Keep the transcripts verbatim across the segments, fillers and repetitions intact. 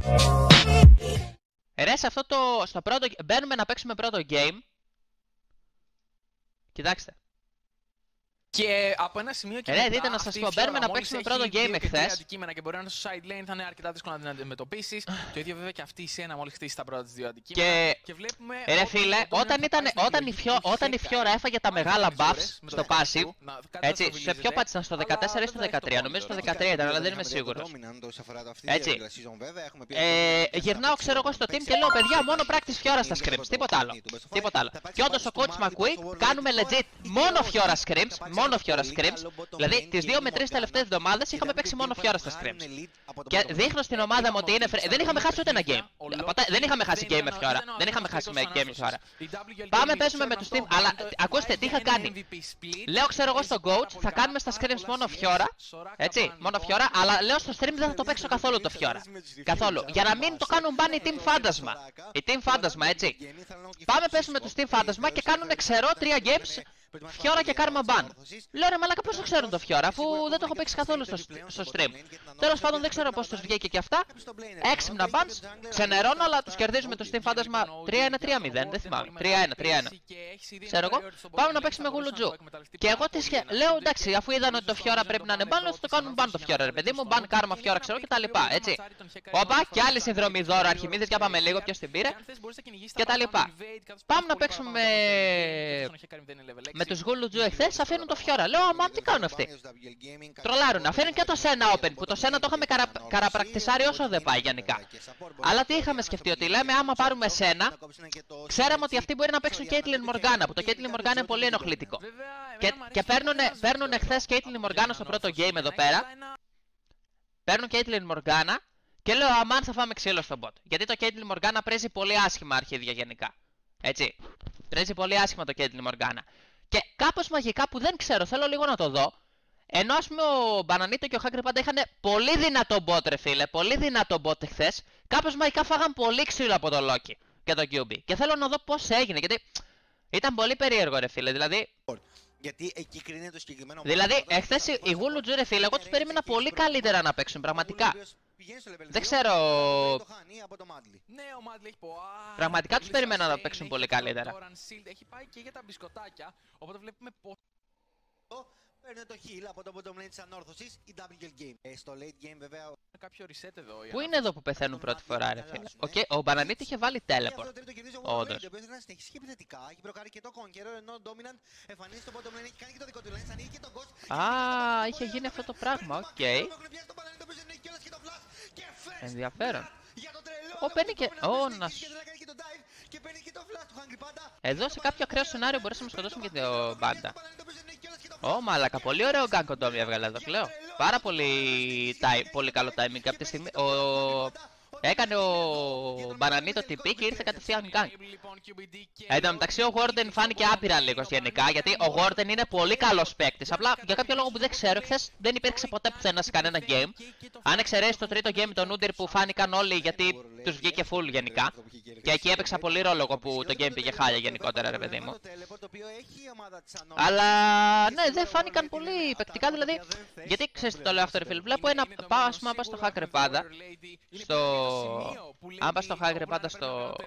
Ρε, σε αυτό το... στο πρώτο... μπαίνουμε να παίξουμε πρώτο game. Κοιτάξτε. Και από ένα σημείο και Ρε, μετά, δείτε να σας πω, μπαίνουμε να παίξουμε πρώτο game εχθές. Αντικείμενα και μπορεί να είναι στο side lane, θα είναι αρκετά δύσκολο να την αντιμετωπίσεις. Το ίδιο βέβαια και αυτή η Σένα μόλις χτίσει τα πρώτα της δύο αντικείμενα. Και, και βλέπουμε ρε φίλε, όταν, ήταν, όταν, η Φιώ, όταν η Φιώρα έφαγε τα μεγάλα buffs στο passive, έτσι, σε ποιο patch ήταν, στο δεκατέσσερα ή στο δεκατρία, νομίζω στο δεκατρία ήταν, αλλά δεν είμαι σίγουρος. Έτσι, ε, γυρνάω ξέρω εγώ στο team και λέω παιδιά μόνο practice Φιώρα στα scrims, τίποτα άλλο. Τίποτα άλλο. Και όντως ο coach McQueen κάνουμε legit μόνο Φιώρα scrims, μόνο Φιώρα scrims. Δηλαδή, τις δύο με τρεις τελευταίες εβδομάδες είχαμε παίξει μόνο Φιώρα στα scrims. Και δείχνω στην ομάδα μου ότι είναι. Δεν είχαμε χάσει ούτε ένα game. Δεν είχαμε χάσει game με Φιώρα. Δεν είχαμε χάσει με game με Φιώρα. Πάμε, παίζουμε με τους team. Αλλά ακούστε τι είχα κάνει. Λέω, ξέρω εγώ στο coach, θα κάνουμε στα scrims μόνο Φιώρα. Έτσι, μόνο Φιώρα. Αλλά λέω στο stream δεν θα το παίξω καθόλου το Φιώρα. Καθόλου. Για να μην το κάνουν μπαν η team φάντασμα. Η team φάντασμα, έτσι. Πάμε, παίζουμε τους team φάντασμα και κάνουν ξέρω τρία games. Φιώρα και Karma Ban. Λέω ρε μαλάκα πώς το ξέρουν το Φιώρα, αφού δεν το έχω παίξει καθόλου στο, στο stream. Τέλος πάντων δεν ξέρω πώς τους βγήκε και αυτά. Έξυπνα bans, ξενερώνω, αλλά τους κερδίζουμε το Steam φάντασμα τρία ένα τρία μηδέν, δεν θυμάμαι. τρία ένα τρία ένα. Ξέρω εγώ, πάμε να παίξουμε γουλουτζού. Και εγώ τι σχε... λέω εντάξει, αφού είδαν ότι το Φιώρα πρέπει να είναι ban, θα το κάνουν ban το Φιώρα, ρε παιδί μου, ban Karma Φιώρα ξέρω και τα λοιπά, έτσι. Όπα, και άλλη συνδρομή δώρο Αρχιμίδης, για πάμε λίγο, ποιος την πήρε. Και τα λοιπά. Πάμε να παίξουμε με τους γουλουτζού εχθές, αφήνουν το Φιώρα. Λέω, αμάν τι κάνουν αυτοί. Τρολάρουν, αφήνουν και το Σένα Open, που το Σένα το είχαμε καρα... καραπρακτισάρει όσο δεν πάει γενικά. Αλλά τι είχαμε σκεφτεί, ότι λέμε άμα πάρουμε Σένα, ξέραμε ότι αυτοί μπορεί να παίξουν Caitlyn Morgana, που το Caitlyn Morgana είναι πολύ ενοχλητικό. Και, και παίρνουν εχθές Caitlyn Morgana στο πρώτο game εδώ πέρα. Παίρνουν Caitlyn Morgana και λέω, αμάν θα φάμε ξύλο στο bot. Γιατί το Caitlyn Morgana παίζει πολύ άσχημα αρχίδια γενικά. Έτσι. Παίζει πολύ άσχημα το Caitlyn Morgana. Και κάπως μαγικά που δεν ξέρω, θέλω λίγο να το δω. Ενώ ας πούμε ο Μπανανίτο και ο Hagrid πάντα είχαν πολύ δυνατό bot ρε φίλε, πολύ δυνατό bot χθες. Κάπως μαγικά φάγαν πολύ ξύλο από το Loki και το κιου μπι. Και θέλω να δω πώς έγινε, γιατί ήταν πολύ περίεργο ρε φίλε, δηλαδή... Γιατί εκεί κρίνεται το συγκεκριμένο. Δηλαδή, εχθές οι γουλουτζού ρε φίλε, εγώ τους περίμενα πολύ καλύτερα να παίξουν, πραγματικά. Δεν ξέρω... Πραγματικά τους περίμενα να παίξουν πολύ καλύτερα. Παίρνει το heal από το bottom lane της ανόρθωσης, η double kill game. Ε, στο late game βέβαια... Κάποιο reset εδώ. Πού είναι εδώ που πεθαίνουν πρώτη φορά ρε φίλε. Okay, ο Μπανανίτη είχε βάλει teleport. Όντως. Ο οποίος να συνεχίσει επιθετικά, έχει προκάρει και το conqueror, ενώ ο dominant εμφανίζει στο bottom lane, έχει κάνει και το δικό του lane, ανοίγει και τον ghost. Α, είχε γίνει αυτό το πράγμα, οκ. Ενδιαφέρον. Ω, παίρνει και... Ω, να σου... Εδώ σε κάποιο ακραίο σενάριο μπορούσαμε να σκοτώσουμε και το μπάντα. Ω μαλακα, πολύ ωραίο γκάν κοντόμι έβγαλε εδώ, λέω. Πάρα πολύ, πολύ καλό timing κάποια στιγμή. Ο... Έκανε ο Μπανανίτο την πι και ήρθε κατευθείαν γκάν. Εν τω μεταξύ ο Warden φάνηκε άπειρα λίγο γενικά, γιατί ο Warden είναι πολύ καλός παίκτης. Απλά για κάποιο λόγο που δεν ξέρω, χθες δεν υπήρξε ποτέ πουθενά σε κανένα game. Αν εξαιρέσει το τρίτο game τον Ούντιρ που φάνηκαν όλοι γιατί τους βγήκε full γενικά. Και εκεί έπαιξα πολύ ρόλο εγώ που το game πήγε χάλια γενικότερα ρε παιδί μου. Αλλά ναι, δεν φάνηκαν πολύ παικτικά δηλαδή. Γιατί ξέρεις τι το λέω αυτό ρε φίλε, βλέπω ένα πάω ας πούμε στο hacker πάντα. Στο... Αν πας στο Hagrid πάντα στο...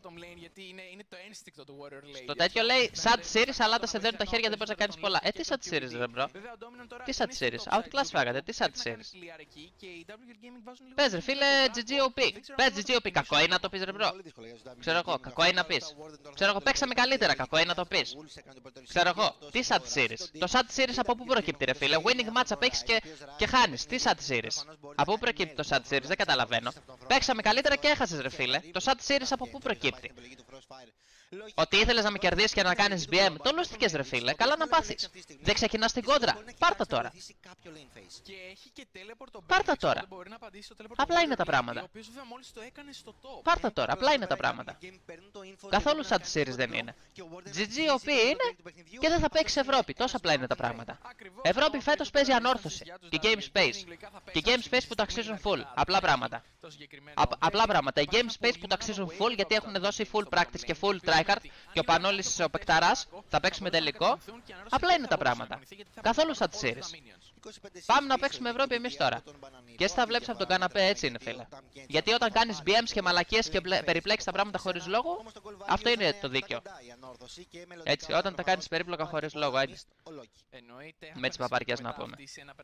Στο τέτοιο λέει sad series αλλά τα σε δένουν τα χέρια δεν μπορείς να κάνεις πολλά. Ε τι sad series ρε μπρο. Τι sad series, outclass φάγατε, τι sad series. Πες ρε φίλε τζι τζι ο πι. Πες τζι τζι ο πι, κακό είναι να το πεις ρε μπρο. Ξέρω εγώ, κακό είναι να πεις. Ξέρω εγώ, παίξαμε καλύτερα, κακό είναι να το πεις. Ξέρω εγώ, τι sad series. Το sad series από πού προκύπτει ρε φίλε. Winning match παίξεις και, και χάνεις. Τι sad series. Από πού προκύπτει το sad series, δεν καταλαβαίνω. Παίξαμε καλύτερα και έχασες ρε φίλε. Το sad series από πού προκύπτει. Ότι ήθελες να με κερδίσεις και να κάνεις μπι εμ, το λούστηκες ρε φίλε, καλά να πάθεις. Δεν ξεκινάς την κόντρα, πάρτα τώρα. Πάρτα τώρα. Απλά είναι τα πράγματα. Πάρτα τώρα, απλά είναι τα πράγματα. Καθόλου sad series δεν είναι. τζι τζι ο πι είναι και δεν θα παίξει Ευρώπη, τόσο απλά είναι τα πράγματα. Ευρώπη φέτος παίζει ανόρθωση και game space. Και game space που το αξίζουν full, απλά πράγματα. Α, απλά πράγματα. Οι game space που το αξίζουν full γιατί έχουν δώσει full practice και full try tryhard και ο Πανόλης ο Πεκταράς θα παίξουμε τελικό. Απλά είναι τα πράγματα. Καθόλου σαν τη series. Πάμε να παίξουμε Ευρώπη εμείς τώρα. Και εσύ θα βλέπεις από τον καναπέ, έτσι είναι φίλε. Γιατί όταν κάνεις μπι εμς και μαλακίες και περιπλέξεις τα πράγματα χωρίς λόγο, αυτό είναι το δίκαιο. Έτσι, όταν τα κάνεις περίπλοκα χωρίς λόγο, έτσι. Με τις παπαριές να πούμε.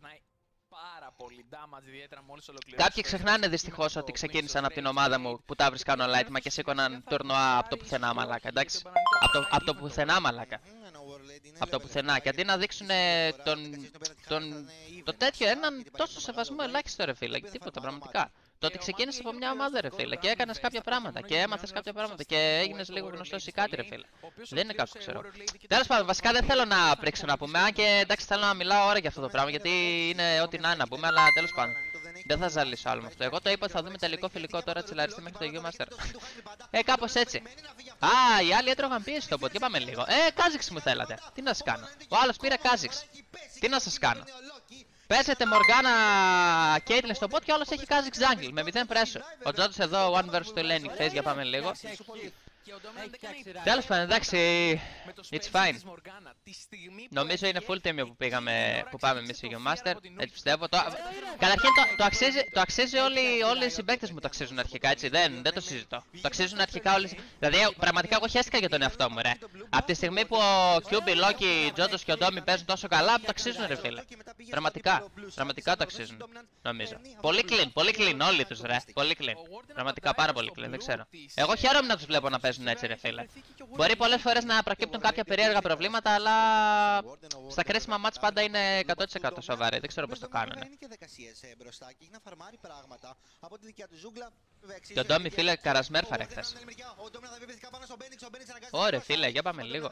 Κάποιοι ξεχνάνε δυστυχώς ότι ξεκίνησαν από την ομάδα μου που τα βρίσκαν όλα έτοιμα και σήκωναν τουρνουά από το πουθενά μαλάκα, εντάξει. Από το, από το πουθενά μαλάκα. Από το πουθενά. Και αντί να δείξουν τον, τον, το τέτοιο έναν τόσο σεβασμό ελάχιστο ρε φίλε. Τίποτα πραγματικά. Το ότι ξεκίνησε από μια ομάδα ρε φίλε και έκανες κάποια πράγματα και έμαθες κάποια πράγματα και έγινες λίγο γνωστός ή κάτι ρε φίλε. Δεν είναι κάποιο ξέρω. Τέλος πάντων, βασικά δεν θέλω να πρίξω να πούμε. Αν και εντάξει θέλω να μιλάω ώρα για αυτό το πράγμα γιατί είναι ό,τι να είναι να πούμε, αλλά τέλος πάντων. Δεν θα ζαλίσω άλλο με αυτό. Εγώ το είπα ότι θα δούμε τελικό φιλικό τώρα τσιλαριστεί μέχρι το G-Master. Ε, κάπως έτσι. Α, οι άλλοι έτρωγαν πίεση στο bot. Για πάμε λίγο. Ε, Κάζιξ μου θέλατε. Τι να σας κάνω. Ο άλλος πήρε Κάζιξ. Τι να σας κάνω. Παίζετε Μοργάνα Caitlyn στο bot και όλος έχει Κάζιξ jungle με μηδέν pressure. Ο Τζόντος εδώ one versus two laning phase. Για πάμε λίγο. Τέλος πάντων, εντάξει, it's fine. Νομίζω είναι full τίμιο που, πήγαμε, που πάμε εμείς στο G-Master, έτσι πιστεύω. Το, καταρχήν το, το αξίζει, το αξίζει όλοι, όλοι οι συμπαίκτες μου το αξίζουν αρχικά, έτσι, δεν, δεν το συζητώ. Το αξίζουν αρχικά όλοι, δηλαδή πραγματικά εγώ χαίστηκα για τον εαυτό μου ρε. Από τη στιγμή που ο Κιούμπι, Λόκι, Τζόντος και ο Ντόμι παίζουν τόσο καλά, το αξίζουν ρε φίλε. Πραγματικά, πραγματικά το αξίζουν, νομίζω. Πολύ clean, πολύ clean όλοι τους ρε, πολύ clean. Πραγματικά πάρα πολύ clean, δεν ξέρω. Εγώ χαίρομαι να τους βλέπω να παίζουν έτσι ρε φίλε. Μπορεί πολλές φορές να προκύπτουν κάποια περίεργα προβλήματα, αλλά στα κρίσιμα μάτς πάντα είναι εκατό τοις εκατό σοβαροί. Δεν ξέρω πώς το κάνουνε. Και ο Ντόμι φίλε καρασμέρφαρε χθες. Ωραία φίλε, για πάμε λίγο.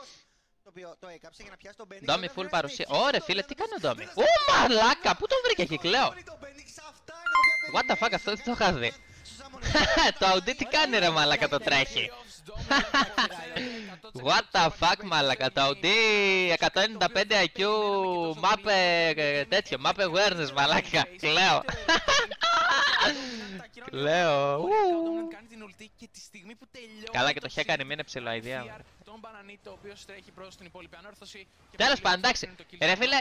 Ντόμι full παρουσία. Ωραία φίλε, τι κάνει ο Ντόμι. Ου μαλάκα, πού τον βρήκε εκεί κλαίω. What the fuck, αυτό δεν το είχα δει. Το Audi τι κάνει ρε μαλάκα, το τρέχει. What the fuck μαλάκα, το Audi εκατόν ενενήντα πέντε άι κιου map τέτοιο, map awareness μαλάκα, κλαίω. Κλαίω. Καλά και το είχε κάνει, μην είναι ψηλό ιδέα. Τέλος πάντων, εντάξει. Ρε φίλε,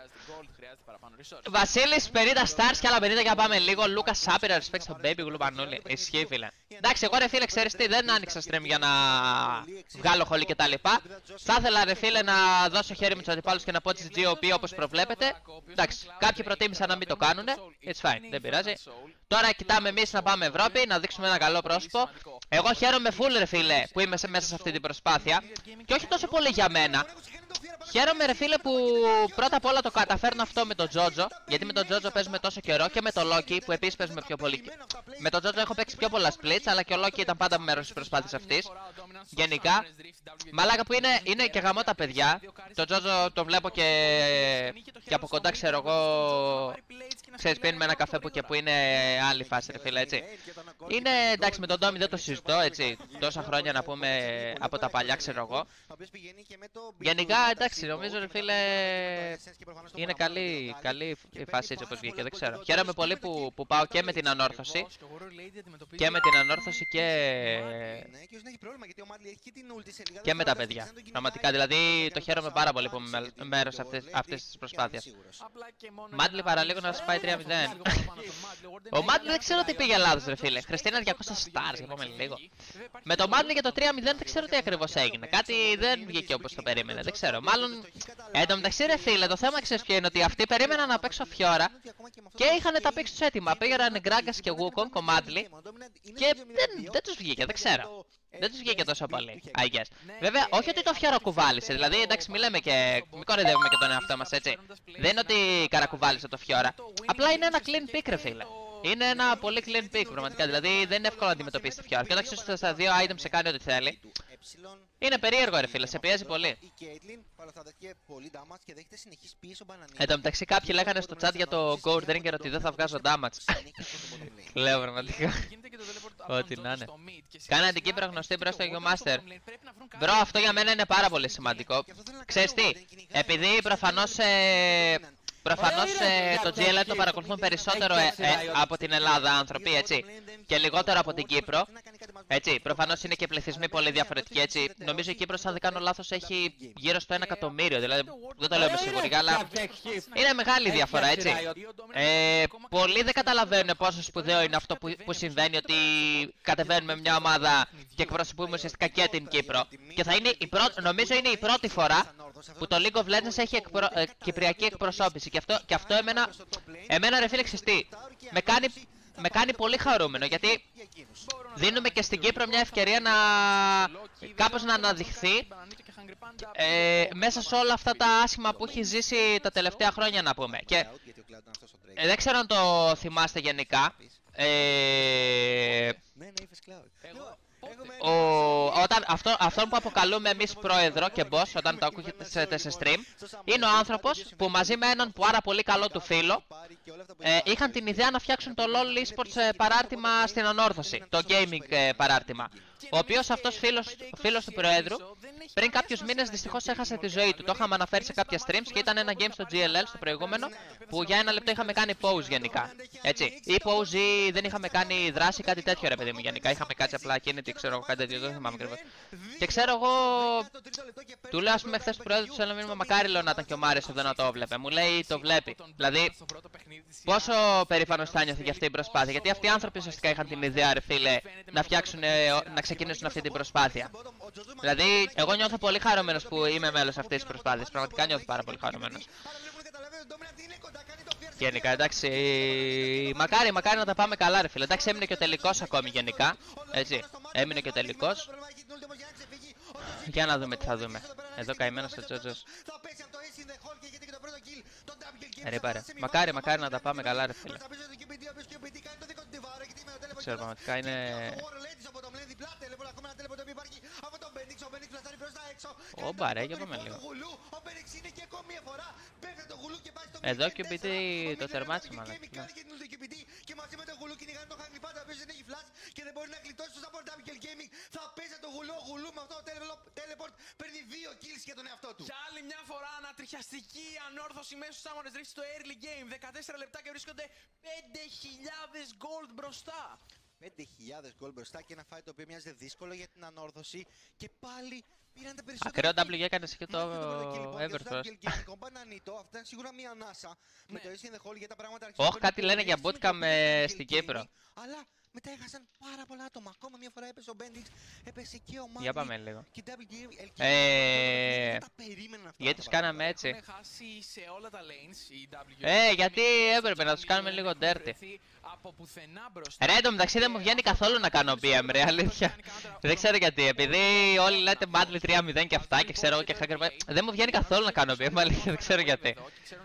Βασίλης πενήντα stars και άλλα πενήντα για πάμε λίγο. Λούκας σάπειρα respect στο baby γλουπανούλη. Ισχύει φίλε. Εντάξει, εγώ ρε φίλε ξέρεις τι, δεν άνοιξα stream για να βγάλω χολή και τα λοιπά. Θα ήθελα ρε φίλε να δώσω χέρι με τους αντιπάλους και να πω τις τζι ο πι όπως προβλέπετε. Εντάξει, κάποιοι προτίμησαν να μην το κάνουνε. It's fine, δεν πειράζει. Τώρα κοιτάμε εμείς να πάμε Ευρώπη, να δείξουμε ένα καλό πρόσωπο. Εγώ χαίρομαι full ρε φίλε που είμαι μέσα σε αυτή την προσπάθεια. Και όχι τόσο πολύ για μένα. Χαίρομαι ρε φίλε που πρώτα απ' όλα το καταφέρνω αυτό με τον Τζότζο. Γιατί με τον Τζότζο παίζουμε τόσο καιρό και με τον Λόκι που επίσης παίζουμε πιο πολύ. Με τον Τζότζο έχω παίξει πιο πολλά splits, αλλά και ο Λόκι ήταν πάντα μέρος της προσπάθειας αυτής. Γενικά, μαλάκα που είναι, είναι και γαμό τα παιδιά. Το Τζότζο το βλέπω και, και από κοντά ξέρω εγώ. Ξέρεις, πίνουμε ένα καφέ που και που είναι άλλη φάση ρε φίλε, έτσι. Είναι εντάξει με τον Ντόμι δεν το συζητώ, έτσι. Τόσα χρόνια να πούμε από τα παλιά ξέρω εγώ. Γενικά εντάξει νομίζω ρε φίλε είναι καλή, καλή η φάση έτσι όπως βγήκε, δεν ξέρω. Χαίρομαι πολύ που, που πάω και με την ανόρθωση. Και με την ανόρθωση και... και με τα παιδιά. Πραγματικά δηλαδή το χαίρομαι πάρα πολύ που είμαι μέρος αυτής, αυτής της προσπάθειας. Μάντλι παραλίγο να σας πάει τρία μηδέν. Ο Μάντλι δεν ξέρω τι πήγε λάθος ρε φίλε. Χριστίνα διακόσια stars, για πάμε λίγο. Με το Μάντλι για το τρία μηδέν δεν ξέρω τι ακριβώς έγινε. Κάτι δεν βγήκε όπως το περίμενε, δεν ξέρω. Μάλλον εν τω μεταξύ ρε φίλε, το θέμα ξέρεις ποιο είναι, ότι αυτοί περίμεναν να παίξω Φιόρα και είχαν τα πίξ τους έτοιμα. Πήγαν Γκράγκας και Wukong, κομμάτλι και δεν, δεν τους βγήκε, δεν ξέρω. Δεν τους βγήκε τόσο πολύ, I guess. Βέβαια, όχι ότι το Φιόρα κουβάλισε, δηλαδή εντάξει μην λέμε και μην κοροϊδεύουμε και τον εαυτό μας έτσι. Δεν είναι ότι καρακουβάλισε το Φιόρα. Απλά είναι ένα clean pick ρε φίλε. Είναι ένα πολύ clean pick πραγματικά, δηλαδή δεν είναι εύκολο να αντιμετωπίσει τη Φιόρα. Και όταν ξέρεις στα δύο items σε κάνει ό,τι θέλει. Είναι περίεργο ρε φίλε, σε πιέζει πολύ. Εν τω μεταξύ κάποιοι λέγανε στο chat για το Gold Ringer ότι δεν θα βγάζω damage. Λέω πραγματικά. Ό,τι να είναι. Κάνε την Κύπρο γνωστή μπρος στο G-Master. Μπρο, αυτό για μένα είναι πάρα πολύ σημαντικό. Ξέρεις τι, επειδή προφανώς... Ε... Προφανώς ε, το τζι ελ εμ το παρακολουθούν περισσότερο ε, ε, από την Ελλάδα άνθρωποι, έτσι, και λιγότερο από την Κύπρο. Έτσι, προφανώς είναι και πληθυσμοί πολύ διαφορετικοί. Έτσι, νομίζω η Κύπρος, αν δεν κάνω λάθος, έχει γύρω στο ένα εκατομμύριο. Δηλαδή, δεν το λέω με σιγουριά, αλλά είναι μεγάλη διαφορά, έτσι. Ε, πολλοί δεν καταλαβαίνουν πόσο σπουδαίο είναι αυτό που, που συμβαίνει, ότι κατεβαίνουμε μια ομάδα και εκπροσωπούμε ουσιαστικά και την Κύπρο. Και θα είναι η πρώτη, νομίζω είναι η πρώτη φορά που το League of Legends έχει εκπρο, ε, κυπριακή εκπροσώπηση. Και αυτό, και αυτό εμένα, εμένα ρε φίλε ξεστή, με κάνει, με κάνει πολύ χαρούμενο, γιατί δίνουμε και στην Κύπρο μια ευκαιρία να κάπως να αναδειχθεί ε, μέσα σε όλα αυτά τα άσχημα που έχει ζήσει τα τελευταία χρόνια, να πούμε. Και ε, δεν ξέρω αν το θυμάστε γενικά. Ε, ο, όταν, αυτό, αυτόν που αποκαλούμε εμείς πρόεδρο και boss, όταν το ακούγεται σε stream, είναι ο άνθρωπος που μαζί με έναν πάρα πολύ καλό του φίλο ε, είχαν την ιδέα να φτιάξουν το LOL eSports παράρτημα στην Ανόρθωση, το gaming ε, παράρτημα. Ο οποίος αυτός φίλος, φίλος του Προέδρου πριν κάποιους μήνες δυστυχώς έχασε τη ζωή του. Το είχαμε αναφέρει σε κάποια streams και ήταν ένα game στο τζι ελ ελ στο προηγούμενο που για ένα λεπτό είχαμε κάνει pause γενικά. Έτσι. Ή pause ή δεν είχαμε κάνει δράση, κάτι τέτοιο ρε παιδί μου γενικά. Είχαμε κάτσει απλά κίνητη, ξέρω εγώ κάτι τέτοιο, δεν θυμάμαι ακριβώς. Και ξέρω εγώ, του λέω ας πούμε χθες του Προέδρου του σε ένα μήνυμα, μακάρι λέω να ήταν και ο Μάριος εδώ να το βλέπει. Μου λέει το βλέπει. Δηλαδή, πόσο περήφανος θα νιώθει για αυτή την προσπάθεια. Γιατί αυτοί οι άνθρωποι ουσιαστικά είχαν την ιδέα, ρε φίλε, να φτιάξουν, να ξεκινήσουν αυτή την προσπάθεια. Δηλαδή, εγώ νιώθω πολύ χαρούμενος που είμαι μέλος αυτής της προσπάθειας. Πραγματικά νιώθω πάρα πολύ χαρούμενος. Γενικά, εντάξει, μακάρι, μακάρι να τα πάμε καλά, ρε φίλε. Εντάξει, έμεινε και ο τελικός ακόμη γενικά. Έτσι, έμεινε και ο τελικός. Για να δούμε τι θα δούμε. Εδώ καημένος ο Τζότζος. Ρε πάρε. Μακάρι, μακάρι να τα πάμε καλά, ρε φίλε. Ξέρω, πραγματικά είναι... Όμπα ρε, για πάμε λίγο. Εδώ και ο το τερμάτισε μάλλον. Και μαζί με το γουλού κυνηγάνε το Hungry Panda, ο οποίος δεν έχει flash και δεν μπορεί να γλιτώσει το support ντάμπλιου κέι ελ Gaming. Θα παίζει το γουλού, ο γουλού με αυτό το teleport παίρνει δύο kills για τον εαυτό του. Για άλλη μια φορά ανατριχιαστική ανόρθωση μέσω στους Summoners Rift στο early game. δεκατέσσερα λεπτά και βρίσκονται πέντε χιλιάδες gold μπροστά. πέντε χιλιάδες gold μπροστά και ένα fight το οποίο μοιάζεται δύσκολο για την ανόρθωση και πάλι πήραν τα περισσότερα. Ακραίο ντάμπλιου κέι έκανες και το Everfrost. Αυτά είναι σίγουρα μια ανάσα με το Ace in the Hole για τα πράγματα. Όχι, κάτι λένε για bootcamp στην Κύπρο. Αλλά μετά έχασαν πάρα πολλά άτομα. Ακόμα μια φορά έπεσε ο Bendix, έπεσε και ο Μάρτιν. Για πάμε λίγο. Και ντάμπλιου κέι ελ Ε, γιατί τους κάναμε έτσι. Έχουν χάσει σε όλα τα lanes οι ντάμπλιου κέι. Ε, γιατί έπρεπε να τους κάνουμε λίγο dirty. Ρε, εντωμεταξύ δεν μου βγαίνει καθόλου να κάνω μπι εμ, ρε, αλήθεια. Δεν ξέρω γιατί, επειδή όλοι λέτε Madly τρία μηδέν και αυτά και ξέρω και hacker. Δεν μου βγαίνει καθόλου να κάνω μπι εμ, αλήθεια, δεν ξέρω γιατί.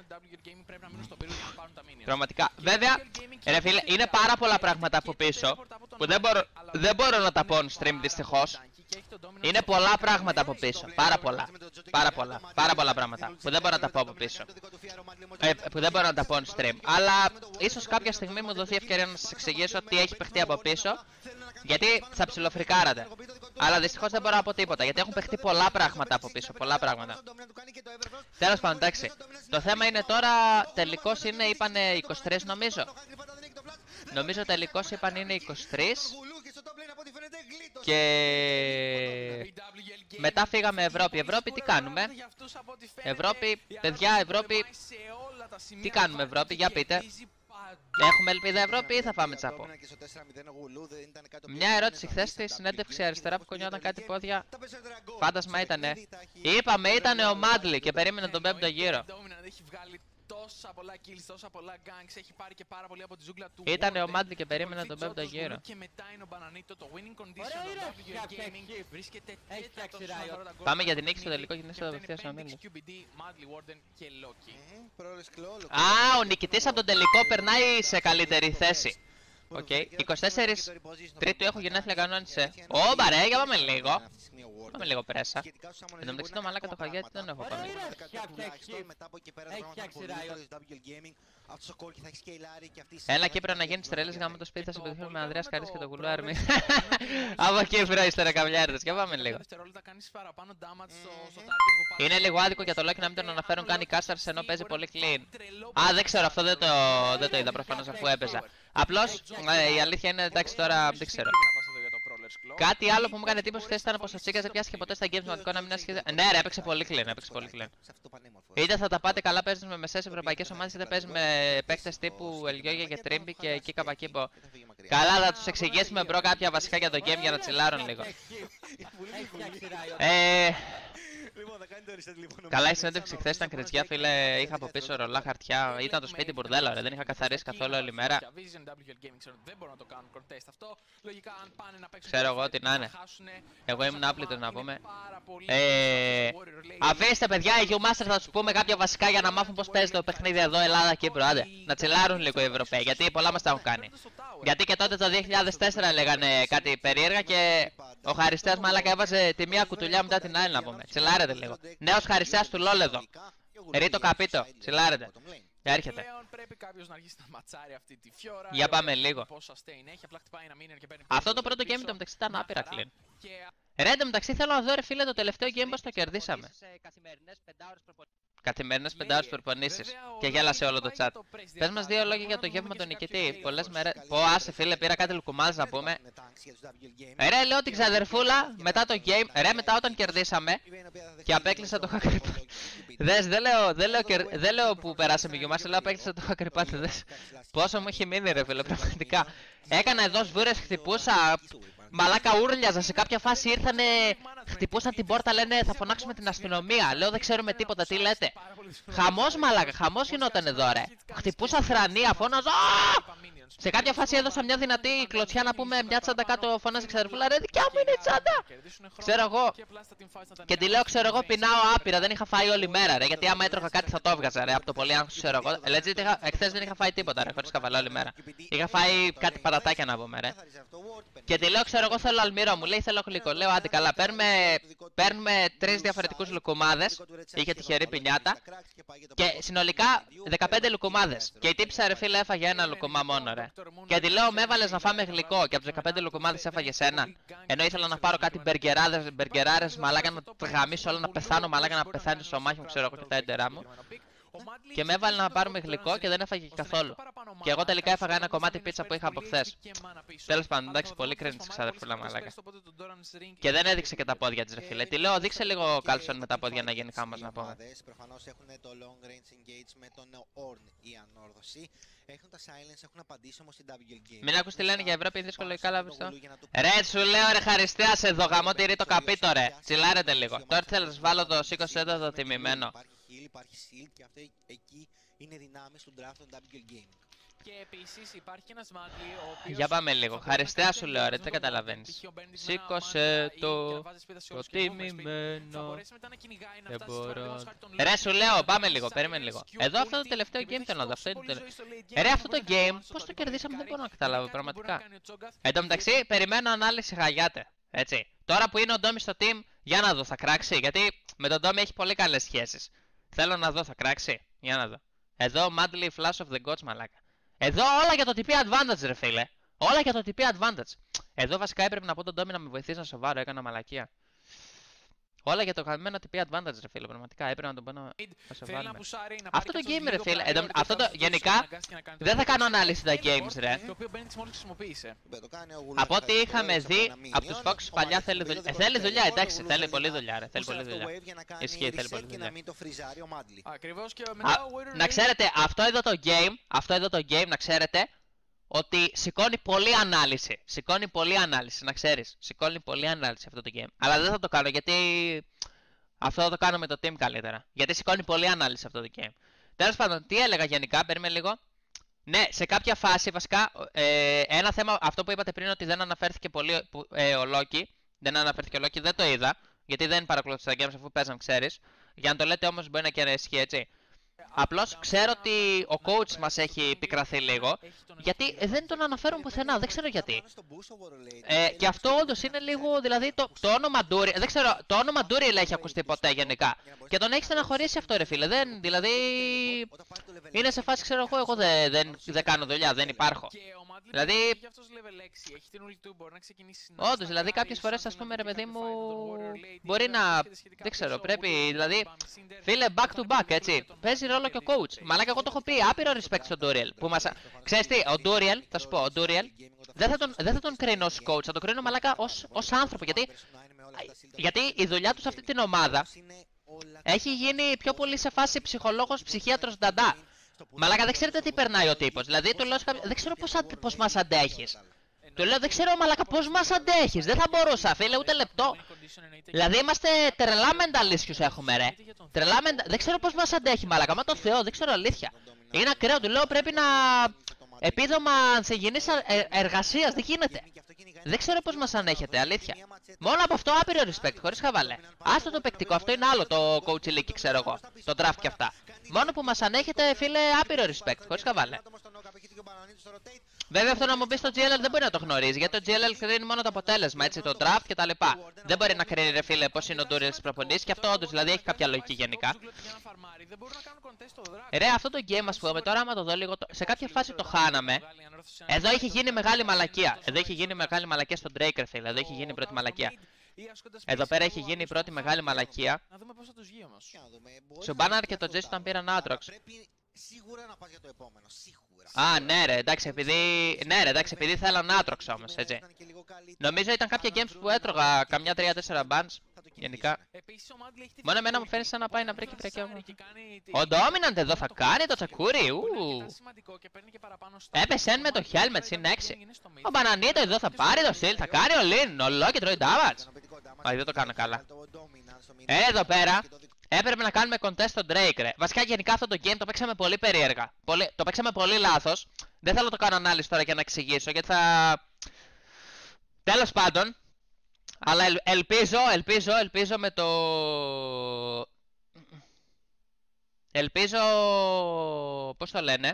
Πραγματικά. Βέβαια, ρε φίλε, είναι πάρα πολλά πράγματα από πίσω που δεν μπορώ, δεν μπορώ να τα πω on stream δυστυχώς. Είναι πολλά πράγματα από πίσω. Πάρα πολλά. Πάρα πολλά. Πάρα πολλά πράγματα που δεν μπορώ να τα πω από πίσω. Ε, που δεν μπορώ να τα πω on stream. Αλλά ίσως κάποια στιγμή μου δοθεί ευκαιρία να σας εξηγήσω τι έχει παιχτεί από πίσω. Γιατί θα ψιλοφρικάρατε. Αλλά δυστυχώς δεν μπορώ να πω τίποτα. Γιατί έχουν παιχτεί πολλά πράγματα από πίσω. Πολλά πράγματα. Τέλος πάντων, εντάξει. Το θέμα είναι τώρα, τελικός είναι, είπανε είκοσι τρεις νομίζω. Νομίζω τελικός είπαν είναι είκοσι τρεις. Και μετά φύγαμε Ευρώπη. Ευρώπη τι κάνουμε? Ευρώπη, παιδιά, Ευρώπη. Τι κάνουμε Ευρώπη, για πείτε. Έχουμε ελπίδα Ευρώπη ή θα πάμε τσάπο? Μια ερώτηση χθες στη συνέντευξη αριστερά που κονιόταν κάτι πόδια. Φάντασμα ήτανε. Είπαμε ήτανε ο Madly και περίμενε τον πέμπτο γύρο. Τόσα πολλά kills, τόσα πολλά ganks, έχει πάρει και πάρα πολύ από τη ζούγκλα του. Ήτανε ο Madly και περίμενε τον πέμπτο γύρο. Και μετά είναι ο Bananito, το winning condition του ντάμπλιου κέι ελ Gaming βρίσκεται τέταρτος όσον αφορά τα gold. Πάμε για την νίκη στο τελικό γυναίκες στο απευθείας ομίλου. Α, ο νικητής από τον τελικό περνάει σε καλύτερη θέση. Οκ, είκοσι τέσσερις Τρίτου έχω γενέθλια κανόνισε. Ω, μπαρέ, για πάμε λίγο. Πάμε λίγο πρέσα. Εν τω μεταξύ το μαλάκα το χαγιάτι δεν έχω κάνει. Έλα Κύπρο να γίνεις τρελής γάμο το σπίτι, θα συμπαιδευτούμε με Ανδρέας Καρύς και το Γουλού Άρμη. Από Κύπρο ύστερα καμιάριδες, για πάμε λίγο. Είναι λίγο άδικο για το Loki να μην τον αναφέρουν καν οι Κάσταρς ενώ παίζει πολύ clean. Α, δεν ξέρω, αυτό δεν το, δεν το είδα προφανώς αφού έπαιζα. Απλώς η αλήθεια είναι, εντάξει τώρα δεν ξέρω. Κάτι άλλο που μου έκανε εντύπωση χθες ήταν πως ο Τσίκας δεν πιάστηκε ποτέ στα games σημαντικό να μην ασχεδιάζει. Ναι, ρε, έπαιξε πολύ clean, έπαιξε πολύ clean. Είτε θα τα πάτε καλά, παίζεις με μεσαίες ευρωπαϊκές ομάδες, είτε παίζεις με παίκτες τύπου Ελγιόγια και Τρίμπι και Κίκα Πακίμπο. Καλά, θα τους εξηγήσουμε μπρο κάποια βασικά για το game για να τσιλάρουν λίγο. Ε, καλά, η συνέντευξη χθες ήταν κριτζιά, φίλε. Είχα από πίσω ρολά χαρτιά. Ήταν το σπίτι μπουρδέλο, ρε. Δεν είχα καθαρίσει καθόλου όλη μέρα. Ξέρω εγώ τι να είναι. Εγώ ήμουν άπλητος να πούμε. Ε, αφήστε, παιδιά, οι U-Master θα τους πούμε κάποια βασικά για να μάθουν πώς παίζει το παιχνίδι εδώ, Ελλάδα, Κύπρο. Άντε, να τσιλάρουν λίγο οι Ευρωπαίοι, γιατί πολλά μας τα έχουν κάνει. Γιατί και τότε το δύο χιλιάδες τέσσερα λέγανε κάτι περίεργα και ο Χαριστέας μάλακα έβαζε τη μία κουτουλιά μετά την άλλη να πούμε. Τσιλάρετε λίγο. Νέος Χαριστέας του λόλ εδώ. Ρίτο Καπίτο, τσιλάρετε. Και έρχεται. Για πάμε λίγο. Αυτό το πρώτο game το μεταξύ ήταν άπειρα clean. Ρε, εν τω μεταξύ θέλω να δω, ρε φίλε, το τελευταίο game πως το κερδίσαμε. Καθημερινές πεντάωρες προπονήσεις. Και γέλασε όλο το chat. Πες μας δύο λόγια για το γεύμα τον νικητή. Πολλές μέρες. Πω, άσε φίλε, πήρα κάτι λουκουμάδες να πούμε. Ρε, λέω την ξαδερφούλα μετά το game. Ρε, μετά όταν κερδίσαμε και απέκλεισα το hacker. Δες, δεν λέω, δεν λέω, δεν λέω που περάσαμε γιο μας, λέω απέκλεισα το hacker. Δες πόσο μου έχει μείνει, ρε φίλε, πραγματικά. Έκανα εδώ σβούρες, χτυπούσα. Μαλάκα ούρλιαζα, σε κάποια φάση ήρθανε, χτυπούσαν την πόρτα, λένε θα φωνάξουμε την αστυνομία. Λέω δεν ξέρουμε τίποτα, τι λέτε. Χαμός μαλάκα, χαμός γινόταν εδώ ρε. Χτυπούσα θρανία, φώναζα. Σε κάποια φάση έδωσα μια δυνατή κλωτσιά να πούμε μια τσάντα κάτω, φωνάζει ξαδερφούλα, ρε δικιά μου είναι η τσάντα. Ξέρω εγώ. Και τη λέω ξέρω εγώ πεινάω άπειρα, δεν είχα φάει όλη μέρα ρε. Γιατί άμα έτρωγα κάτι θα το έβγαζα ρε, από το πολύ άγχος ξέρω εγώ. Legit, είχα, εχθές δεν είχα φάει τίποτα ρε, χωρίς καβαλά όλη μέρα. Είχα φάει κάτι πατατάκια να πούμε ρε. Και τη λέω ξέρω εγώ θέλω αλμυρό, μου λέει θέλω γλυκό. Λέω άντε καλά, παίρνουμε, παίρνουμε τρεις διαφορετικούς λουκουμάδες. Είχε τυχερή πινιάτα. Και συνολικά δεκαπέντε λουκουμάδες. Και η τύψα ρε φίλε έφαγε ένα λουκουμά μόνο ρε. Και τη λέω με έβαλες να φάμε γλυκό και από τους δεκαπέντε λουκουμάδες έφαγες ένα. Ενώ ήθελα να πάρω κάτι μπεργκεράδες, μπεργκεράρες, μαλάκα να γαμίσω όλα να πεθάνω, μαλάκα να πεθάνει στο μάχη μου ξέρω εγώ και τα έντερά μου. Και με έβαλε να πάρουμε γλυκό και δεν έφαγε καθόλου. Και εγώ τελικά έφαγα ένα κομμάτι πίτσα που είχα από χθες. Τέλος πάντων, εντάξει, πολύ κρίνη της ξαδερφούλα μαλάκα. Και δεν έδειξε και τα πόδια της ρε φίλε. Τι λέω, δείξε λίγο κάλσον με τα πόδια να γίνει χάμος να πούμε. Προφανώς έχουν το long range engage με τον Orn η ανόρθωση. Έχουν τα silence, έχουν απαντήσει όμως στην ντάμπλιου ελ Game. Μην ακούς τι λένε για Ευρώπη, είναι δύσκολο καλά πιστό. Ρε, σου λέω ρε Χαριστέας εδώ, γαμώ τη Ρίτο Καπίτο ρε. Τσιλάρετε λίγο. Τώρα θέλω να βάλω το σήκωσε εδώ το τιμημένο. Υπάρχει shield και αυτό εκεί είναι δυνάμεις του draft των ντάμπλιου ελ Game. Και επίσης υπάρχει ένας Μάντλι ο οποίος... Για πάμε λίγο. Χαριστέα σου λέω ρε, δεν καταλαβαίνεις. Σήκωσε το, το τιμημένο. Δεν μπορώ. Ρε σου λέω, πάμε λίγο, περίμενε λίγο. Εδώ αυτό το τελευταίο game θέλω να δω. Αυτό είναι το τελευταίο. Ρε αυτό το game, πώς το κερδίσαμε δεν μπορώ να καταλάβω πραγματικά. Εν τω μεταξύ, περιμένω ανάλυση χαγιάτε. Έτσι. Τώρα που είναι ο Ντόμι στο team, για να δω, θα κράξει. Γιατί με τον Ντόμι έχει πολύ καλές σχέσεις. Θέλω να δω, θα κράξει. Για να δω. Εδώ, Madly Flash of the Gods, μαλάκα. Εδώ όλα για το τι πι advantage, ρε φίλε. Όλα για το τι πι advantage. Εδώ βασικά έπρεπε να πω τον Ντόμι να με βοηθήσει να σοβάρω, έκανα μαλακία. Όλα για το χαμένο τι πι advantage, ρε φίλε. Πραγματικά έπρεπε να τον πω να σοβάρω. Αυτό το game, ρε φίλε. Εδώ, αυτό το γενικά δεν θα κάνω ανάλυση τα games, ρε. Από ό,τι είχαμε δει από τους Fox παλιά θέλει δουλειά. Ε, θέλει δουλειά, εντάξει, θέλει πολλή δουλειά, ρε. Θέλει πολλή δουλειά. Ισχύει, θέλει πολλή δουλειά. Να ξέρετε, αυτό εδώ το game, αυτό εδώ το game, να ξέρετε. Ότι σηκώνει πολλή ανάλυση. Σηκώνει πολλή ανάλυση, να ξέρεις. Σηκώνει πολλή ανάλυση αυτό το game. Αλλά δεν θα το κάνω γιατί. Αυτό θα το κάνω με το team καλύτερα. Γιατί σηκώνει πολλή ανάλυση αυτό το game. Τέλος πάντων, τι έλεγα γενικά, παίρνουμε λίγο. Ναι, σε κάποια φάση βασικά. Ε, ένα θέμα, αυτό που είπατε πριν ότι δεν αναφέρθηκε πολύ ε, ο Loki. Δεν αναφέρθηκε ο Loki, δεν το είδα. Γιατί δεν παρακολούθησα τα games αφού παίζαν, ξέρεις. Για να το λέτε όμως μπορεί να και να ισχύει έτσι. Απλώς ξέρω ότι ο coach μας έχει επικραθεί λίγο. Γιατί δεν τον αναφέρουν πουθενά, δεν ξέρω γιατί. Ε, και αυτό όντως είναι λίγο, δηλαδή το, το όνομα Ντούρι, δεν ξέρω, το όνομα Ντούρι έχει ακουστεί ποτέ γενικά. Και τον έχει στεναχωρήσει αυτό ρε φίλε, δεν, δηλαδή είναι σε φάση ξέρω εγώ, εγώ δεν, δεν, δεν κάνω δουλειά, δεν υπάρχω. Δηλαδή, όντως, δηλαδή κάποιες φορές ας πούμε ρε παιδί μου, μπορεί να, δεν ξέρω, πρέπει, δηλαδή, φίλε back to back έτσι, παίζει παίζει ρόλο και ο coach. Μαλάκα, εγώ το έχω πει άπειρο respect στον Duriel. Που μας... Ξέρεις τι, ο Duriel, θα σου πω, ο Duriel δεν θα τον, δεν θα τον κρίνω ως coach, θα τον κρίνω μαλάκα ως, ως άνθρωπο. Γιατί, γιατί η δουλειά του σε αυτή την ομάδα έχει γίνει πιο πολύ σε φάση ψυχολόγος, ψυχίατρος, νταντά. Μαλάκα, δεν ξέρετε τι περνάει ο τύπος. Δηλαδή, του λέω, δεν ξέρω πώς, πώς μας αντέχεις. Του λέω, δεν ξέρω μαλάκα πώς μας αντέχεις. Δεν θα μπορούσα, φίλε, ούτε λεπτό. Δηλαδή, είμαστε τρελά μενταλίσιους έχουμε, ρε. Τρελά μεντα... Δεν ξέρω πώς μας αντέχει, μαλάκα. Μα το Θεό, δεν ξέρω αλήθεια. Είναι ακραίο, του λέω, πρέπει να... Επίδομα ανθυγιεινής εργασίας, δεν γίνεται. Δεν ξέρω πώς μας ανέχετε, αλήθεια. Μόνο από αυτό άπειρο respect, χωρίς χαβαλέ. Άστο το παικτικό, αυτό είναι άλλο το coach league, ξέρω εγώ. Το draft και αυτά. Μόνο που μας ανέχετε, φίλε, άπειρο respect, χωρίς χαβαλέ. Βέβαια, αυτό να μου πει στο τζι ελ ελ δεν μπορεί να το γνωρίζει, γιατί το τζι ελ ελ κρίνει μόνο το αποτέλεσμα, έτσι, το draft κτλ. Δεν μπορεί να κρίνει, ρε φίλε, πώς είναι ο Duriel στις προπονήσεις και αυτό όντως δηλαδή έχει κάποια λογική γενικά. Ρε, αυτό το game, ας πούμε, τώρα άμα το δω λίγο, σε κάποια φάση το χάναμε. Εδώ είχε γίνει μεγάλη μαλακία. Εδώ είχε γίνει μεγάλη μαλακία στον Drake, φίλε. Εδώ είχε γίνει η πρώτη μαλακία. Εδώ πέρα έχει γίνει η πρώτη μεγάλη μαλακία. Στον Banner και το Jace όταν πήραν Aatrox. Σίγουρα να πας για το επόμενο, σίγουρα. Α, ναι ρε, εντάξει, επειδή, ναι, ρε, εντάξει, επειδή θέλαν Aatrox όμως, έτσι. Νομίζω ήταν κάποια games που έτρωγα καμιά τρία τέσσερα bans, γενικά. Μόνο εμένα μου φαίνεται σαν να πάει να βρει Κυπριακή όμως. Ο Dominant εδώ θα κάνει το τσακούρι, ου. Έπεσε με το helmet, συν έξι. Ο Bananito εδώ θα πάρει το shield, θα κάνει ο Lin, ολό και τρώει damage. Μα δεν το κάνω καλά. Εδώ πέρα. Έπρεπε να κάνουμε contest στον Drake, ρε. Βασικά, γενικά αυτό το game το παίξαμε πολύ περίεργα. Πολύ... Το παίξαμε πολύ λάθος. Δεν θέλω να το κάνω ανάλυση τώρα για να εξηγήσω, γιατί θα... Τέλος πάντων. Αλλά ελ... ελπίζω, ελπίζω, ελπίζω με το... Ελπίζω... Πώς το λένε.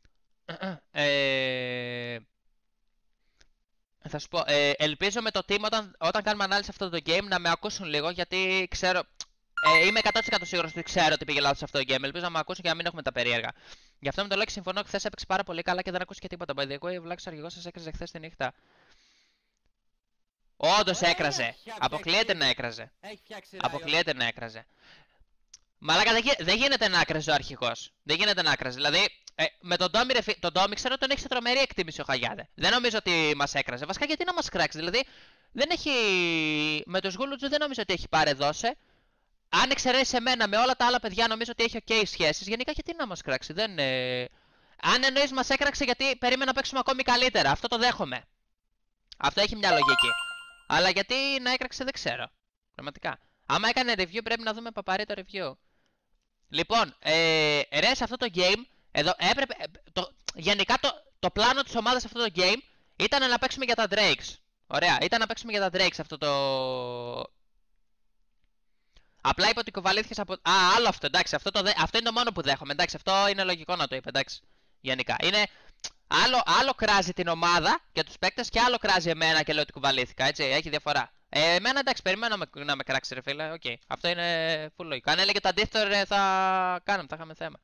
Ε... Θα σου πω, ε, ελπίζω με το team όταν, όταν κάνουμε ανάλυση αυτό το game να με ακούσουν λίγο, γιατί ξέρω... Ε, είμαι εκατό τοις εκατό σίγουρος ότι ξέρω ότι πήγε λάθος σε αυτό το game. Ελπίζω να με ακούσουν και να μην έχουμε τα περίεργα. Γι' αυτό με το Loki συμφωνώ, χθες έπαιξε πάρα πολύ καλά και δεν ακούστηκε τίποτα. By the way, ο Βλάκης αρχηγός σας έκραζε χθες τη νύχτα. Όντως έκραζε. Αποκλείεται να έκραζε. Αποκλείεται να έκραζε. Μαλάκα, δεν, δεν γίνεται να άκραζε ο αρχηγός. Δεν γίνεται να άκραζε. Δηλαδή, ε, με τον Ντόμι, ρε, τον Ντόμι ξέρω ότι τον έχει σε τρομερή εκτίμηση ο Χαγιάδε. Δεν νομίζω ότι μας έκραζε. Βασικά, γιατί να μας κράξει. Δηλαδή, δεν έχει. Με τους Γούλουτζου δεν νομίζω ότι έχει πάρει δώσε. Αν εξαιρέσει εμένα με όλα τα άλλα παιδιά, νομίζω ότι έχει ok σχέσεις. Γενικά, γιατί να μας κράξει. Δεν, ε... Αν εννοείς μας έκραξε γιατί περίμενα να παίξουμε ακόμη καλύτερα. Αυτό το δέχομαι. Αυτό έχει μια λογική. Αλλά γιατί να έκραξε δεν ξέρω. Πραγματικά. Άμα έκανε review πρέπει να δούμε παπαρί το review. Λοιπόν, ε, ρε σε αυτό το game, εδώ έπρεπε, το, γενικά το, το πλάνο της ομάδας σε αυτό το game ήταν να παίξουμε για τα Drakes. Ωραία, ήταν να παίξουμε για τα Drakes αυτό το... Απλά είπε ότι κοβαλήθηκες από... Α, άλλο αυτό, εντάξει, αυτό, το δε... αυτό είναι το μόνο που δέχομαι, εντάξει, αυτό είναι λογικό να το είπε, εντάξει, γενικά. Είναι... Άλλο, άλλο κράζει την ομάδα και τους παίκτες και άλλο κράζει εμένα και λέω ότι κουβαλήθηκα, έτσι, έχει διαφορά. Ε, εμένα εντάξει, περιμένω να με, να με κράξει ρε φίλε, οκ. Okay. Αυτό είναι full λογικό. Αν έλεγε το αντίθετο ρε, θα κάναμε, θα είχαμε θέμα.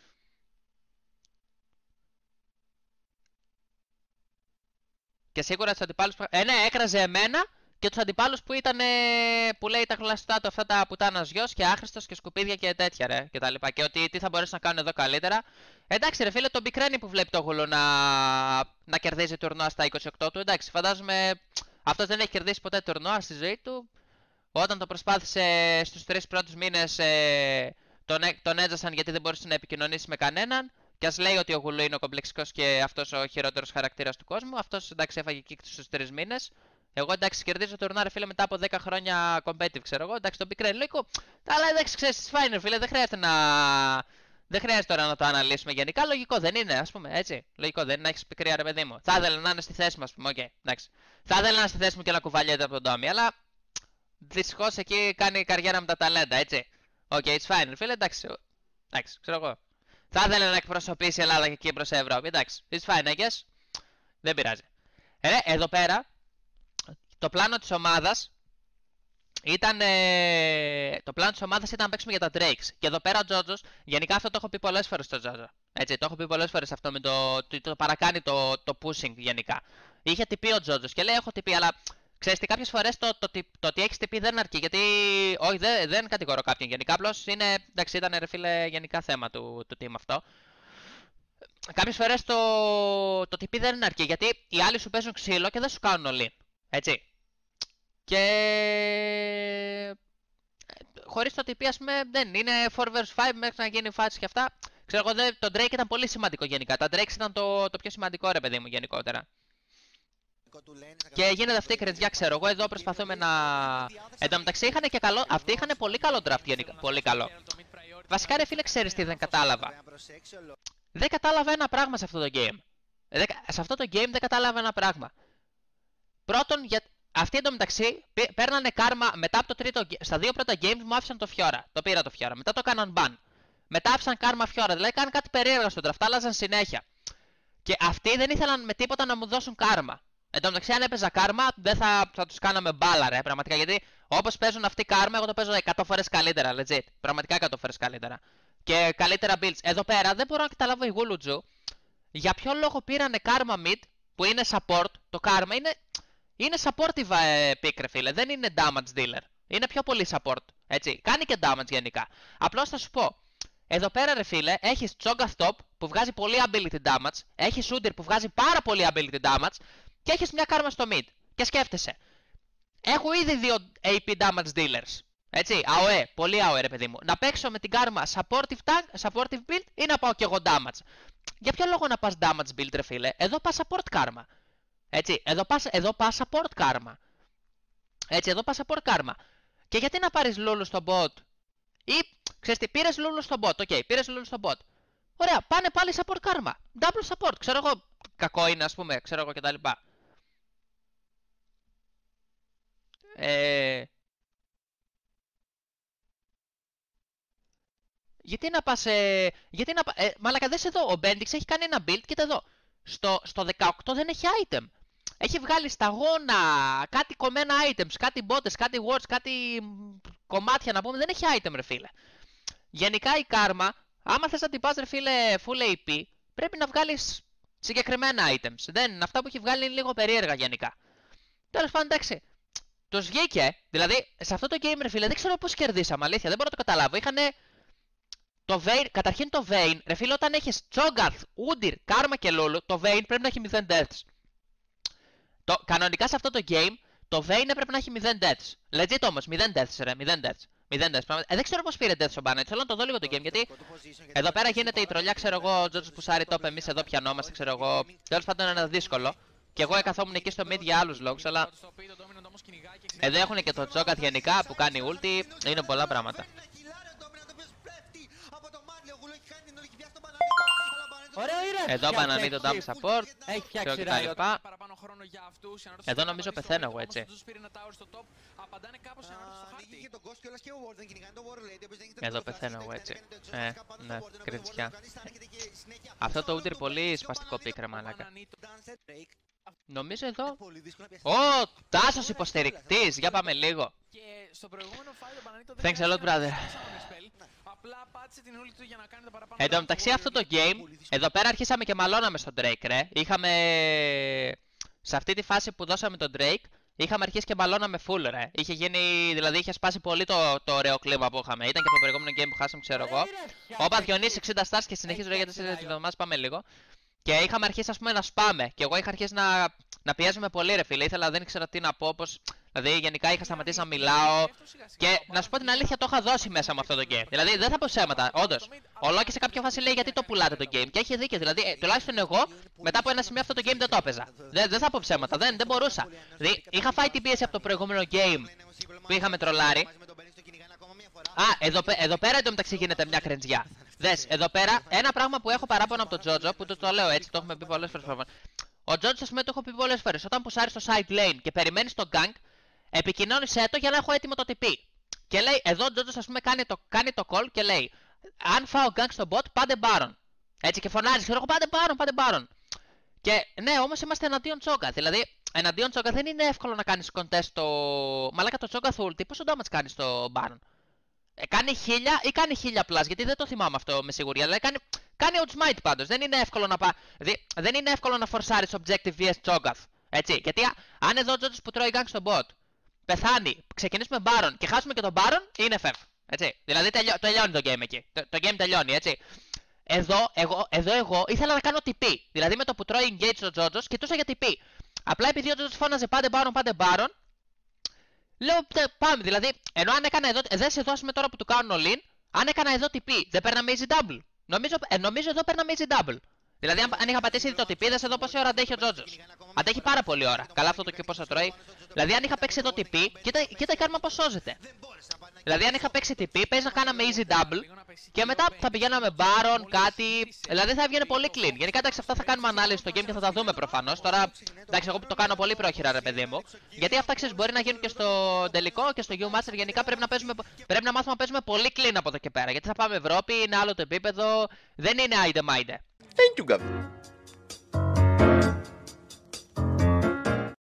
Και σίγουρα τους αντιπάλους που... Ε, ναι, έκραζε εμένα και τους αντιπάλους που ήταν, που λέει τα γλαστά του αυτά τα πουτάνας γιος και άχρηστος και σκουπίδια και τέτοια ρε και τα λοιπά. Και ότι τι θα μπορέσει να κάνουν εδώ καλύτερα. Εντάξει ρε φίλε, τον πικραίνει που βλέπει το γουλό να, να κερδίζει τουρνουά στα είκοσι οκτώ του. Εντάξει, φαντάζομαι αυτός δεν έχει κερδίσει ποτέ τουρνουά στη ζωή του. Όταν το προσπάθησε στους τρεις πρώτους μήνες ε, τον, τον έτζασαν γιατί δεν μπορούσε να επικοινωνήσει με κανέναν. Και ας λέει ότι ο Γουλού είναι ο κομπλεξικός και αυτός ο χειρότερος χαρακτήρας του κόσμου. Αυτός εντάξει έφαγε kick στους τρεις μήνες. Εγώ εντάξει κερδίζω τουρνουά ρε φίλε μετά από δέκα χρόνια competitive ξέρω εγώ. Εντάξει τον πικραίνει λογικό. Αλλά εντάξει ξέρεις fine φίλε, δεν χρειάζεται να... Δεν χρειάζεται τώρα να το αναλύσουμε γενικά. Λογικό δεν είναι, ας πούμε, έτσι. Λογικό δεν είναι να έχεις πικρία ρε παιδί μου. Θα ήθελα να είναι στη θέση μου, ας πούμε, οκ. Okay, εντάξει. Θα ήθελα να είναι στη θέση μου και να κουβαλιέται από τον Ντόμι, αλλά δυστυχώς εκεί κάνει καριέρα με τα ταλέντα, έτσι. Οκ, okay, it's fine, φίλε, εντάξει. Εντάξει, ξέρω εγώ. Θα ήθελα να εκπροσωπήσει η Ελλάδα και Κύπρο σε Ευρώπη, εντάξει. It's fine, I guess. Δεν πειράζει. Ε, εδώ πέρα, το πλάνο της ομάδας. Ήταν, ε, το πλάνο της ομάδας ήταν να παίξουμε για τα Drakes. Και εδώ πέρα ο Τζότζος, γενικά αυτό το έχω πει πολλές φορές στο Τζότζο. Έτσι, το έχω πει πολλές φορές αυτό με το, το, το παρακάνει το, το pushing γενικά. Είχε τυπεί ο Τζότζος και λέει έχω τυπεί, αλλά ξέρεις τι, κάποιες φορές το, το, το, το ότι έχεις τι πι δεν αρκεί. Γιατί, όχι, δεν, δεν κατηγορώ κάποιον γενικά. Απλώς είναι, εντάξει, ήταν ρε φίλε γενικά θέμα του, του team αυτό. Κάποιες φορές το, το τι πι δεν αρκεί. Γιατί οι άλλοι σου παίζουν ξύλο και δεν σου κάνουν όλοι. Έτσι. Και χωρίς το τι πι, ας πούμε, δεν είναι φορ βέρσους φάιβ μέχρι να γίνει φάση και αυτά. Ξέρω εγώ, το Drake ήταν πολύ σημαντικό γενικά. Τα Drake ήταν το, το πιο σημαντικό, ρε παιδί μου, γενικότερα. Και γίνεται αυτή η κρεντζιά, ξέρω εγώ. Εδώ προσπαθούμε να. Εν τω μεταξύ είχαν και καλό. Αυτοί είχαν πολύ καλό draft γενικά. Πολύ καλό. Βασικά, ρε φίλε, ξέρεις τι δεν κατάλαβα. Δεν κατάλαβα ένα πράγμα σε αυτό το game. Σε αυτό το game δεν κατάλαβα ένα πράγμα. Πρώτον, για... αυτοί εντωμεταξύ παίρνανε κάρμα μετά από το τρίτο. Στα δύο πρώτα games μου άφησαν το Fiora. Το πήρα το Fiora. Μετά το έκαναν ban. Μετά άφησαν κάρμα Fiora. Δηλαδή κάναν κάτι περίεργο στο draft. Άλλαζαν συνέχεια. Και αυτοί δεν ήθελαν με τίποτα να μου δώσουν κάρμα. Εν τω μεταξύ, αν έπαιζα κάρμα, δεν θα, θα τους κάναμε μπάλα, ρε. Πραγματικά. Γιατί όπως παίζουν αυτοί κάρμα, εγώ το παίζω εκατό φορές καλύτερα. Legit. Πραγματικά εκατό φορές καλύτερα. Και καλύτερα builds. Εδώ πέρα δεν μπορώ να καταλάβω η Guluju για ποιο λόγο πήρανε κάρμα mid που είναι support. Το κάρμα είναι. Είναι supportive ε, pick, ρε φίλε. Δεν είναι damage dealer. Είναι πιο πολύ support. Έτσι. Κάνει και damage γενικά. Απλώς θα σου πω. Εδώ πέρα, ρε φίλε, έχεις Cho'Gath top που βγάζει πολύ ability damage. Έχεις Udyr που βγάζει πάρα πολύ ability damage. Και έχεις μια κάρμα στο mid. Και σκέφτεσαι. Έχω ήδη δύο έι πι damage dealers. Έτσι. ΑΟΕ. Πολύ ΑΟΕ, ρε παιδί μου. Να παίξω με την κάρμα supportive tank, supportive build ή να πάω κι εγώ damage. Για ποιο λόγο να πας damage build, ρε φίλε. Εδώ πας support κάρμα. Έτσι, εδώ πας, εδώ πας support κάρμα. Έτσι, εδώ πας support κάρμα. Και γιατί να πάρεις Lulu στο bot. Ή, ξέρεις τι, πήρες Lulu στο bot. Οκ, okay, πήρες Lulu στο bot. Ωραία, πάνε πάλι support κάρμα. Double support, ξέρω εγώ, κακό είναι, ας πούμε, ξέρω εγώ κτλ. Ε... Γιατί να πας, ε... γιατί να πα... ε, μαλακα δες εδώ, ο Bendix έχει κάνει ένα build, κοίτα εδώ. Στο, στο δεκαοκτώ δεν έχει item. Έχει βγάλει σταγόνα, κάτι κομμένα items, κάτι bots, κάτι words, κάτι κομμάτια να πούμε. Δεν έχει item, ρε φίλε. Γενικά η κάρμα, άμα θες να την πας, ρε φίλε, full έι πι, πρέπει να βγάλεις συγκεκριμένα items. Δεν, αυτά που έχει βγάλει είναι λίγο περίεργα γενικά. Τέλος πάντων, εντάξει. Τους βγήκε, δηλαδή σε αυτό το game, ρε φίλε, δεν ξέρω πώς κερδίσαμε, αλήθεια, δεν μπορώ να το καταλάβω. Είχανε το Vayne, καταρχήν το Vayne, ρε φίλε, όταν έχεις Cho'Gath, Udyr, Karma και Lulu, το Vayne πρέπει να έχει μηδέν deaths. Το, κανονικά σε αυτό το game, το Vayne πρέπει να έχει μηδέν deaths. Legit όμως, μηδέν deaths, ρε, μηδέν deaths. μηδέν deaths. Ε, δεν ξέρω πώς πήρε deaths ο Banner, θέλω να το δω λίγο το game, γιατί εδώ πέρα γίνεται η τρολιά, ξέρω εγώ, ο Τζότζος που σάρει top, εμείς εδώ πιανόμαστε, ξέρω εγώ. Τέλος πάντων είναι δύσκολο. Και εγώ καθόμουν εκεί στο mid για άλλους λόγους, αλλά εδώ έχουν και το Cho'Gath γενικά που κάνει ulti, είναι πολλά πράγματα. Εδώ Bananito το double support. Έχει φτιάξει Riot. Εδώ νομίζω πεθαίνω εγώ, έτσι. Εδώ πεθαίνω εγώ, έτσι. Ε, ναι, κριτικιά. Αυτό το Udyr πολύ σπαστικό πίκρα, μαλάκα. Νομίζω εδώ. Ω, Τάσος υποστηρικτής. Για πάμε λίγο. Thanks a lot, brother. Εν τω μεταξύ αυτό το game, εδώ πέρα αρχίσαμε και μαλώναμε στον Drake, ρε. Είχαμε... Σε αυτή τη φάση που δώσαμε τον Drake, είχαμε αρχίσει και μαλώναμε full, ρε. Είχε γίνει, δηλαδή είχε σπάσει πολύ το, το ωραίο κλίμα που είχαμε. Ήταν και το προηγούμενο game που χάσαμε, ξέρω εγώ. Όπα Διονύση εξήντα stars και συνεχίζω, ρε, γιατί σε εβδομάδες πάμε λίγο. Και είχαμε αρχίσει, ας πούμε, να σπάμε. Και εγώ είχα αρχίσει να, να πιέζουμε πολύ, ρε φίλε. Ήθελα, δεν ήξερα τι να πω, πως... Δηλαδή, γενικά είχα σταματήσει να μιλάω. Και να σου πω την αλήθεια, το είχα δώσει μέσα με αυτό το game. Δηλαδή, δεν θα πω ψέματα, όντως. Ο Loki σε κάποια φάση λέει γιατί το πουλάτε το game. Και έχει δίκιο. Δηλαδή, ε, τουλάχιστον εγώ, μετά από ένα σημείο αυτό το game δεν το έπαιζα. Δεν, δεν θα πω ψέματα, δεν, δεν μπορούσα. Δηλαδή, είχα φάει την πίεση από το προηγούμενο game που είχαμε τρολάρει. Α, εδώ, εδώ πέρα εντωμεταξύ γίνεται μια κρεντζιά. Δες, εδώ πέρα, ένα πράγμα που έχω παράπονο από τον Τζότζο, που το, το λέω έτσι, το έχουμε πει πολλές φορές. Ο Τζότζο, ας πούμε, το έχω πει πολλές φορές. Όταν πουσάρεις στο side lane και περιμένεις τον gank, επικοινώνησέ το για να έχω έτοιμο το τι πι. Και λέει, εδώ ο Τζότζο, ας πούμε, κάνει το, κάνει το call και λέει, αν φάω gank στο bot, πάτε Baron. Έτσι και φωνάζει, ξέρω εγώ, πάτε Baron, πάτε Baron. Και ναι, όμως είμαστε εναντίον Cho'Gath. Δηλαδή, εναντίον Cho'Gath δεν είναι εύκολο να κάνεις contest στο. Μαλάκα το Cho'Gath ulti, πόσο damage κάνει στο Baron. Ε, κάνει χίλια ή κάνει χίλια plus, γιατί δεν το θυμάμαι αυτό με σιγουριά. Δηλαδή κάνει, κάνει outsmite πάντως. Δεν είναι εύκολο να πα... Δηλαδή, δεν είναι εύκολο να φορσάρεις objective βι ες Cho'Gath. Έτσι. Γιατί αν εδώ ο Τζότζος που τρώει gang στον bot πεθάνει, ξεκινήσουμε Baron και χάσουμε και τον Baron, είναι εφ εφ. Έτσι. Δηλαδή τελειώ, τελειώνει το game εκεί. Το, το game τελειώνει, έτσι. Εδώ εγώ, εδώ εγώ ήθελα να κάνω τι πι. Δηλαδή με το που τρώει engage ο Τζότζος, κοιτούσα για τι πι. Απλά επειδή ο Τζότζος φώναζε πάντε Baron, πάντε Baron, λέω πάμε. Δηλαδή, ενώ αν έκανα εδώ, δεν σε δώσουμε τώρα που του κάνουν all-in, αν έκανα εδώ τι πι, δεν παίρναμε easy double. Νομίζω, ε, νομίζω εδώ παίρναμε easy double. Δηλαδή, αν, αν είχα πατήσει ήδη το τι πι, δεν σε δω πόση ώρα αντέχει ο Τζότζος. Αντέχει πάρα πολύ ώρα. Καλά αυτό το και πόσο τρώει. Δηλαδή, αν είχα παίξει εδώ τι πι, κοίτα, κοίτα η κάρμα πώς σώζεται. Δηλαδή, αν είχα παίξει τι πι, παίζει να κάναμε easy double και μετά θα πηγαίναμε Baron, κάτι. Δηλαδή, θα έβγαινε πολύ clean. Γενικά, εντάξει, αυτά θα κάνουμε ανάλυση στο game και θα τα δούμε προφανώς. Τώρα, εντάξει, εγώ που το κάνω πολύ πρόχειρα, ρε παιδί μου. Γιατί αυτά ξέρεις μπορεί να γίνουν και στο τελικό και στο U-Master. Γενικά πρέπει να, παίζουμε, πρέπει να μάθουμε να παίζουμε πολύ clean από εδώ και πέρα. Γιατί θα πάμε Ευρώπη, είναι άλλο το επίπεδο. Δεν είναι άιντε μάιντε. Thank you, Gavin.